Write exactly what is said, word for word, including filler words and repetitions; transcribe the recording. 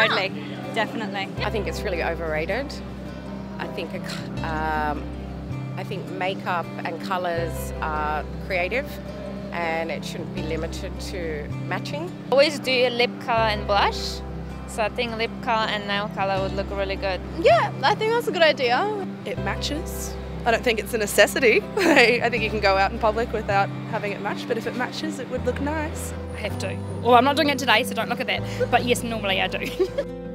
Totally, definitely. I think it's really overrated. I think a, um, I think makeup and colours are creative, and it shouldn't be limited to matching. Always do lip colour and blush. So I think lip colour and nail colour would look really good. Yeah, I think that's a good idea. It matches. I don't think it's a necessity. I think you can go out in public without having it match, but if it matches, it would look nice. I have to. Well, I'm not doing it today, so don't look at that. But yes, normally I do.